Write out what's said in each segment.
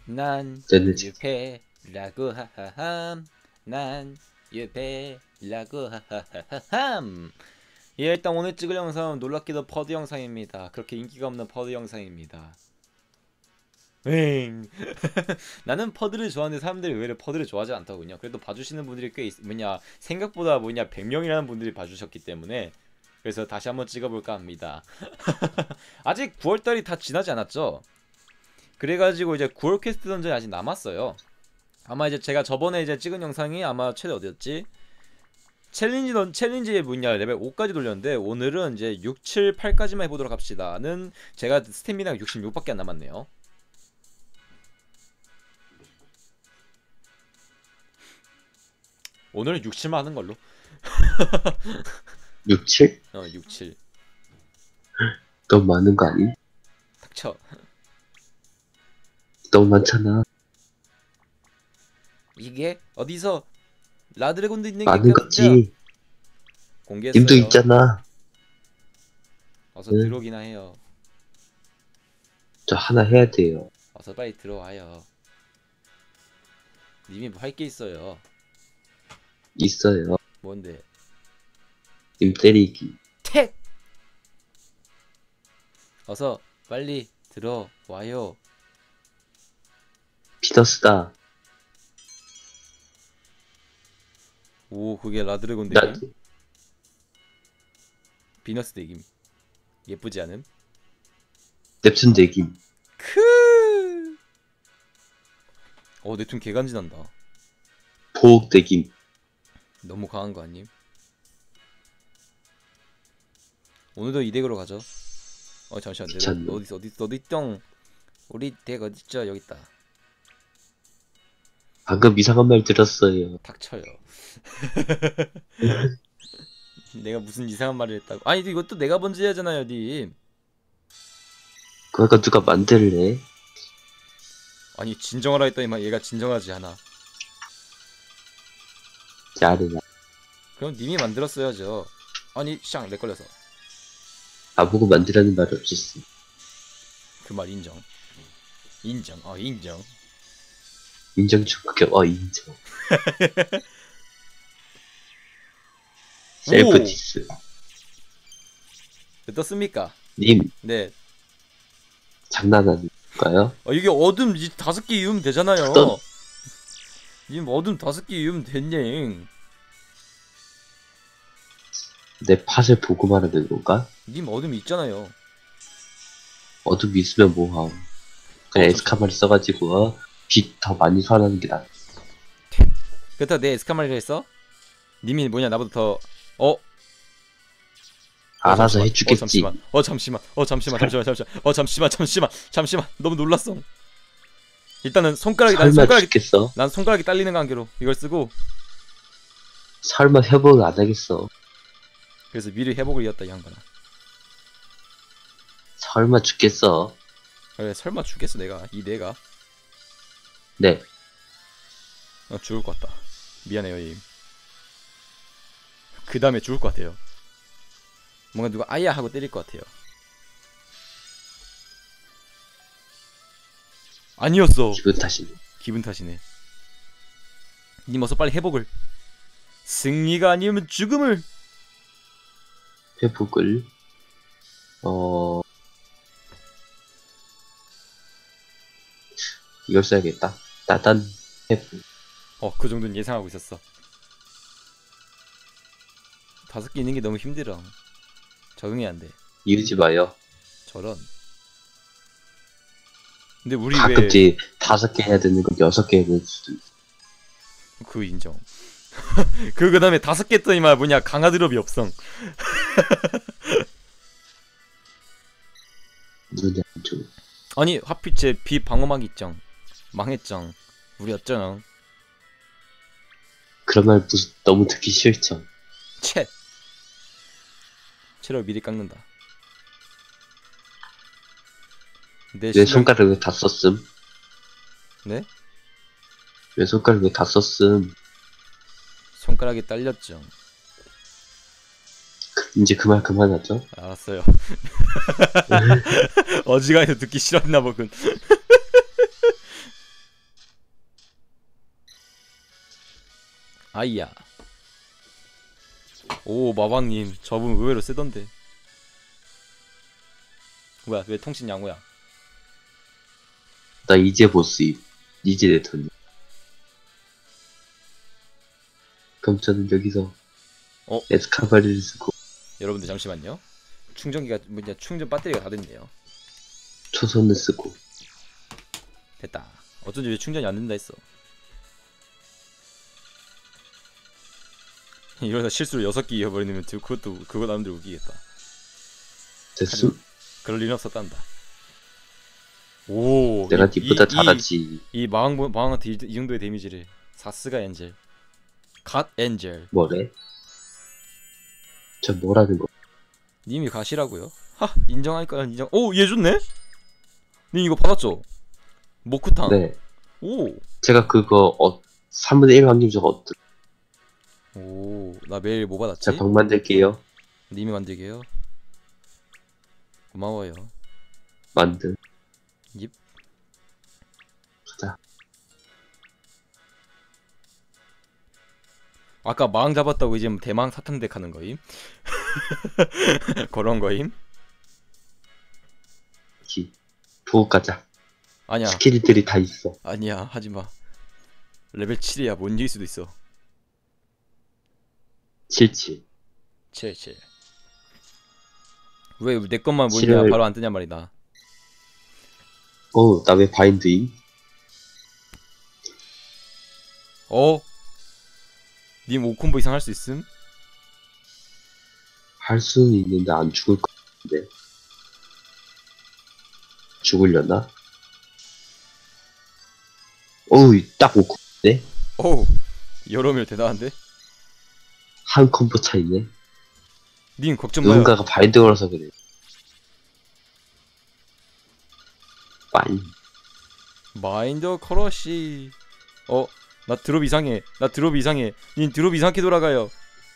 난 됐는지. 유패라고 하하함. 난 유패라고 하하함. 예, 일단 오늘 찍을 영상은 놀랍게도 퍼드 영상입니다. 그렇게 인기가 없는 퍼드 영상입니다. 엥. 나는 퍼드를 좋아하는데 사람들이 의외로 퍼드를 좋아하지 않더군요. 그래도 봐주시는 분들이 꽤 생각보다 100명이라는 분들이 봐주셨기 때문에 그래서 다시 한번 찍어볼까 합니다. 아직 9월달이 다 지나지 않았죠? 그래가지고 이제 9월 퀘스트 던전이 아직 남았어요. 아마 이제 제가 저번에 이제 찍은 영상이 아마 최대 어디였지? 챌린지 레벨 5까지 돌렸는데 오늘은 이제 6, 7, 8까지만 해보도록 합시다. 는 제가 스태미나가 66밖에 안 남았네요. 오늘은 6, 7만 하는 걸로. 6, 7? 6, 7. 너무 많은 거 아니? 닥쳐. 너무 많잖아. 이게 어디서 라드래곤도 있는 게 많은 거지. 공개했어요. 님도 있잖아. 어서 응. 들어오기나 해요. 저 하나 해야 돼요. 어서 빨리 들어와요. 님이 뭐 할 게 있어요. 있어요. 뭔데? 님 때리기. 택! 어서 빨리 들어와요. 피더스다. 오, 그게 라드래곤 나, 대김? 비너스 대김. 예쁘지 않음? 넵슨 대김. 크. 내 툰 개간지난다. 보옥 대김. 너무 강한 거 아님? 오늘도 이 덱으로 가죠. 잠시만. 귀찮네. 어디 있던 우리 덱 어딨죠? 여기 있다. 방금 이상한 말 들었어요. 닥쳐요. 내가 무슨 이상한 말을 했다고? 아니 이것도 내가 먼저 해야잖아요, 님. 그러니까 누가 만들래? 아니 진정하라 했더니만 얘가 진정하지 않아. 잘해야. 그럼 님이 만들었어야죠. 아니 샹 렉 걸려서. 나보고 만들라는 말이 없었어. 그 말 인정. 인정. 인정 중 극혐. 인정. 셀프 디스. 어떻습니까? 님, 네. 장난 아닐까요? 이게 어둠 5개 이으면 되잖아요. 어떤- 님 어둠 5개 이으면 됐네. 내 팟을 보고 말하는 건가? 님 어둠 있잖아요. 어둠이 있으면 뭐함. 그냥 좀- 에스카마를 써가지고 빛 더 많이 소환하는 게 낫. 그렇다고 내 에스카말리를 했어? 님이 나보다 더 알아서 잠시만. 해주겠지. 잠시만. 너무 놀랐어. 일단은 설마 죽겠어? 난 손가락이 딸리는 관계로 이걸 쓰고 설마 회복을 안 하겠어? 그래서 미리 회복을 이었다 이 양반아. 설마 죽겠어? 그래 설마 죽겠어 내가 네. 죽을 것 같다. 미안해요 님. 그 다음에 죽을 것 같아요. 뭔가 누가 아야 하고 때릴 것 같아요. 아니었어. 기분 탓이네. 님 어서 빨리 회복을. 승리가 아니면 죽음을. 회복을 이걸 써야겠다. 따단 회복. 그 정도는 예상하고 있었어. 5개 있는 게 너무 힘들어. 적응이 안 돼. 이러지 마요. 저런. 근데 우리 가끔씩 5개 해야 되는 거 6개 해야 되는 수도 있어. 그 인정. 그 다음에 5개 했더니만 강화드롭이 없어. 눈이 안 좋아. 아니 하필 제 비방어막 있정. 망했정. 우리 어쩌나. 그런 말 너무 듣기 싫죠. 채. 체력 미리 깎는다. 내 손가락 왜 다 썼음? 네? 왜 손가락 왜 다 썼음? 손가락이 딸렸죠. 이제 그 말 그만하죠. 알았어요. 어지간해서 듣기 싫었나 보군. 아이야. 오 마방님 저분 의외로 세던데. 뭐야 왜 통신 양호야? 나 이제 보스임. 이제 레턴이. 그럼 저는 여기서 에스카바리를 쓰고 여러분들 잠시만요. 충전기가 뭐냐 충전 배터리가 다 됐네요. 초선을 쓰고 됐다. 어쩐지 왜 충전이 안 된다 했어. 이러다 실수로 6개 이어버리면 그거 나름대로 웃기겠다. 됐음? 그럴 리는 없었단다. 오 내가 니보다 잘하지. 이 마왕한테 이 정도의 데미지를. 사스가 엔젤. 갓 엔젤. 뭐래? 저 뭐라는 거? 님이 가시라고요? 하 인정하니까 인정. 오 얘 좋네? 님 이거 받았죠? 모쿠탕. 네. 오. 제가 그거 3분의 1 확률 저거 어떻게? 오, 나 매일 뭐 받았지? 자, 방 만들게요. 님이 만들게요. 고마워요. 만들. 입. 자, 아까 망 잡았다고 이제 대망 사탄덱 하는 거임? 그런 거임? 보고 가자. 아니야. 스킬들이 다 있어. 아니야. 하지마. 레벨 7이야. 못 이길 수도 있어. 77. 7. 왜 내 것만 뭐냐 칠을- 바로 안 뜨냐 말이다. 나 왜 바인드임? 님 5콤보 이상 할 수 있음? 할 수는 있는데 안 죽을 것 같은데. 죽으려나? 어우, 딱 5콤보네? 어우 여러명 대단한데? 한 콤보 차이네. 님 걱정 마요. 누군가가 바인드 걸어서 그래. 빨리. 마인더 커러시. 나 드롭 이상해. 님 드롭 이상하게 돌아가요.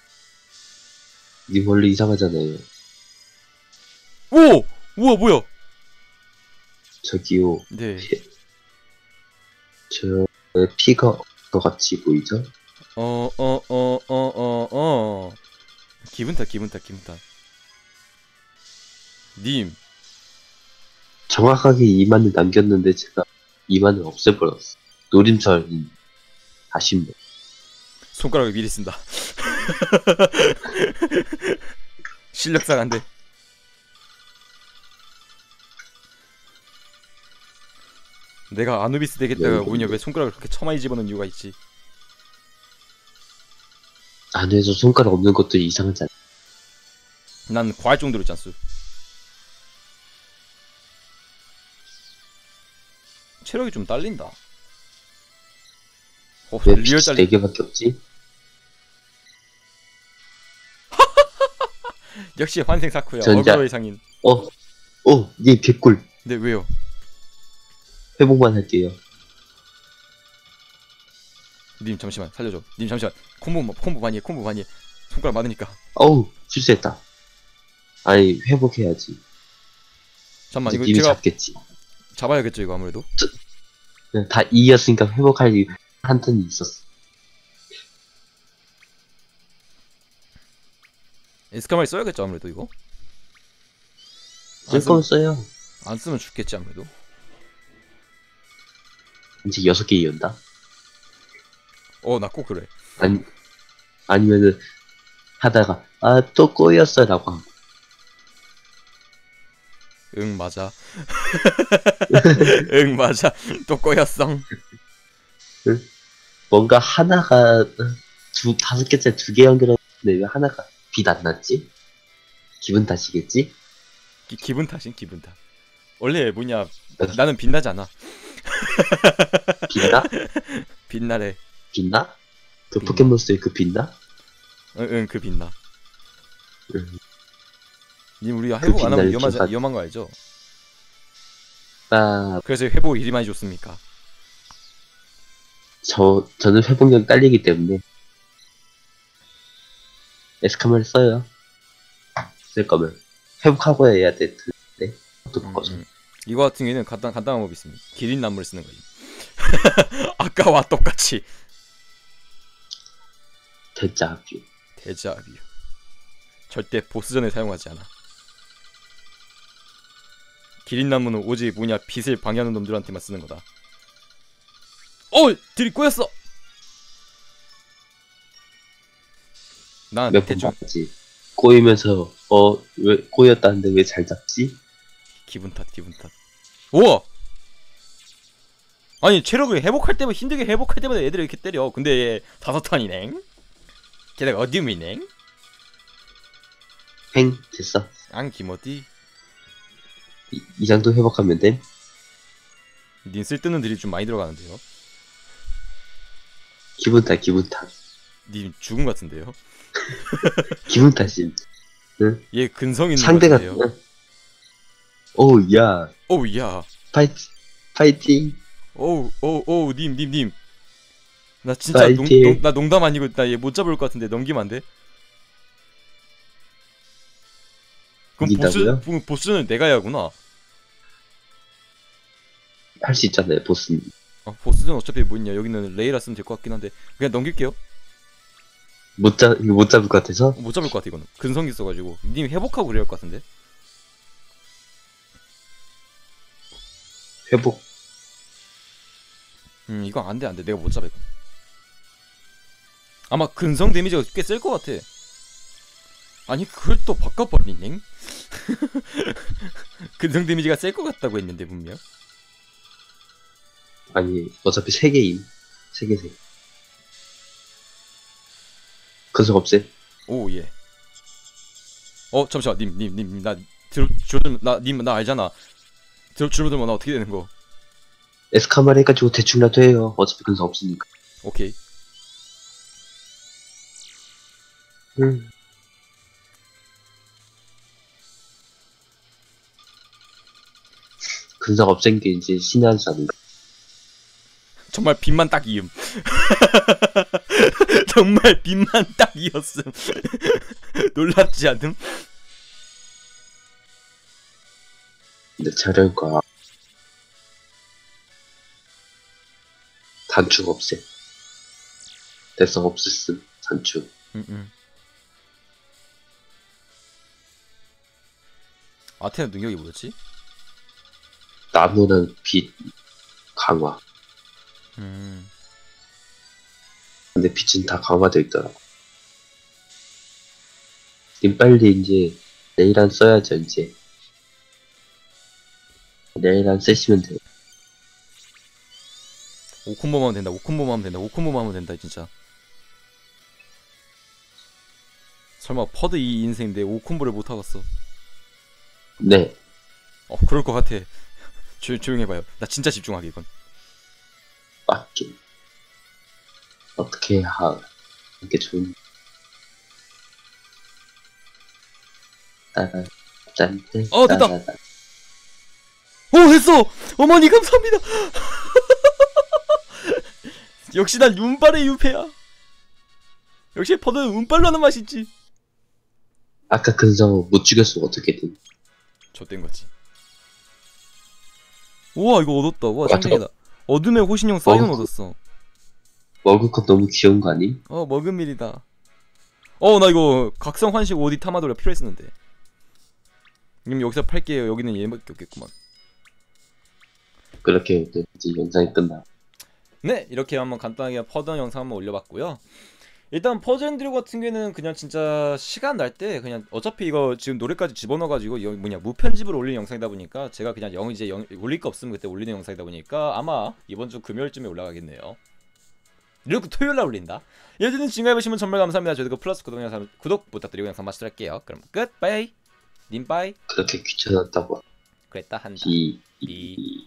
니 원래 이상하잖아요. 오! 우와 뭐야? 저기요. 네. 저 피가 더 같이 보이죠? 기분 탓. 님, 정확하게 2만을 남겼는데 제가 2만을 없애버렸어. 노림철 아쉽네. 손가락을 미리 쓴다. 실력상한데. 내가 아누비스 되겠다가 뭐냐 왜 손가락을 그렇게 처마이 집어넣은 이유가 있지. 안에서 손가락 없는 것도 이상하지 않아? 난 과할 정도로 짠수. 체력이 좀 딸린다. 왜 리얼 빛이 딸린. 4개밖에 없지? 역시 환생 사쿠야. 전자. 어그로의 상인. 니 개꿀. 네 왜요? 회복만 할게요. 님 잠시만 살려줘. 님 잠시만. 콤보 많이 해. 손가락 많으니까. 실수했다. 아니, 회복해야지. 잠만 이제 이거 님이 제가 잡겠지. 잡아야겠죠 이거 아무래도. 그냥 다 2였으니까 회복할 한 턴이 있었어. 에스카마리 써야겠죠 아무래도 이거. 쓸 거면 써요. 안 쓰면 죽겠지 아무래도. 이제 6개 이은다. 나 꼭 그래. 아니면은 하다가 또 꼬였어 라고 하고. 응 맞아. 응 맞아. 또 꼬였어. 뭔가 하나가 5개짜리 2개 연결했는데 왜 하나가 빛 안 났지? 기분 탓이겠지? 기분 탓인 기분 탓. 원래 뭐냐 나는 빛나지 않아. 빛나? 빛나래. 빛나? 그 빛나. 포켓몬스터에 그 빛나? 응 그 빛나. 응. 님 우리 회복 안 하면 빛날 위험한 거 알죠? 그래서 회복을 이리 많이 줬습니까? 저는 회복력 딸리기 때문에 에스카마를 써요. 쓸 거면 회복하고 해야 돼. 또 바꿔서. 이거 같은 경우에는 간단한 법이 있습니다. 기린 나무를 쓰는 거지. 아까와 똑같이. 데자뷰. 데자뷰. 절대 보스전에 사용하지 않아. 기린나무는 오직 뭐냐 빛을 방해하는 놈들한테만 쓰는 거다. 들이 꼬였어. 난 몇 번 대충 봤지. 꼬이면서 왜 꼬였다는데 왜 잘 잡지? 기분 탓. 우와. 아니 체력을 회복할 때마다 힘들게 회복할 때마다 애들을 이렇게 때려. 근데 얘 5턴이네. 게다가 어디미네. 행 됐어. 안 기모디. 이 정도 회복하면 됨. 닌 쓸데없는 들이 좀 많이 들어가는데요. 기분 탓. 님 죽은 것 같은데요. 기분 탓임. 얘 근성 있는 상대가 것 같은데요. 오우 야 오우 야. 파이팅. 오우 님. 나 진짜 파이팅. 나 농담 아니고 나 얘 못 잡을 것 같은데 넘기면 안 돼? 그럼 이긴다고요? 보스는 내가 해야 하구나. 할 수 있잖아요 보스님. 보스는 어차피 뭐 있냐. 여기는 레이라 쓰면 될 것 같긴 한데 그냥 넘길게요. 이거 못 잡을 것 같아서. 못 잡을 것 같아 이거는. 근성이 있어가지고 님 회복하고 그래야 할 것 같은데. 회복. 이거 안돼 내가 못 잡아 이거. 아마 근성 데미지가 꽤 셀 것 같아. 아니 그걸 또 바꿔버리네. 근성 데미지가 셀 것 같다고 했는데 분명. 아니 어차피 3개임. 3개. 근성 없애. 오 예. 잠시만 님 나 줄어들면 나 알잖아. 줄어들면 나 어떻게 되는 거? 에스카마를 해가지고 대충이라도 해요. 어차피 근성 없으니까. 오케이. 근성 없앤 게 이제 신의 한 수아닌가. 정말 빛만 딱 이음. 정말 빛만 딱 이었음. 놀랍지 않음? 근데 저럴까. 단축 없애. 대성 없앴음. 단축. 아테나 능력이 뭐였지? 나무는 빛 강화. 근데 빛은 다 강화되어 있더라. 님 빨리 이제 레이란 써야죠 이제. 레이란 쓰시면 돼요. 5콤보만 하면 된다. 5콤보만 하면 된다 진짜. 설마 퍼드 이 인생인데 5콤보를 못 하겠어. 네. 그럴 것 같아. 조용히 해봐요. 나 진짜 집중하게 이건. 맞게. 어떻게 이게 좋은. 따라 짠데. 됐다. 했어. 어머니 감사합니다. 역시 난 운빨의 유패야. 역시 퍼드는 운빨로 하는 맛이 있지. 아까 근성 못 죽였으면 어떻게든. 좆된 거지. 우와 이거 얻었다. 우와 짱짱이다. 어둠의 호신용 사이온 얻었어. 머그컵 너무 귀여운 거 아니? 머금밀이다. 나 이거 각성 환식 오디 타마도가 필요했었는데. 님 여기서 팔게요. 여기는 얘밖에 없겠구만. 그렇게 이제 영상이 끝나. 네 이렇게 한번 간단하게 퍼드 영상 한번 올려봤고요. 일단 퍼즐앤드류 같은 경우에는 그냥 진짜 시간 날 때 그냥 어차피 이거 지금 노래까지 집어넣어가지고 무편집으로 올리는 영상이다 보니까 제가 그냥 올릴 거 없으면 그때 올리는 영상이다 보니까 아마 이번 주 금요일쯤에 올라가겠네요. 이렇게 토요일날 올린다. 여튼 지금까지 보시면 정말 감사합니다. 저희도 플러스 구독 부탁드리고 영상 마치도록 할게요. 그럼 끝. 바이. 님 바이. 그렇게 귀찮았다고. 그랬다 한다. 이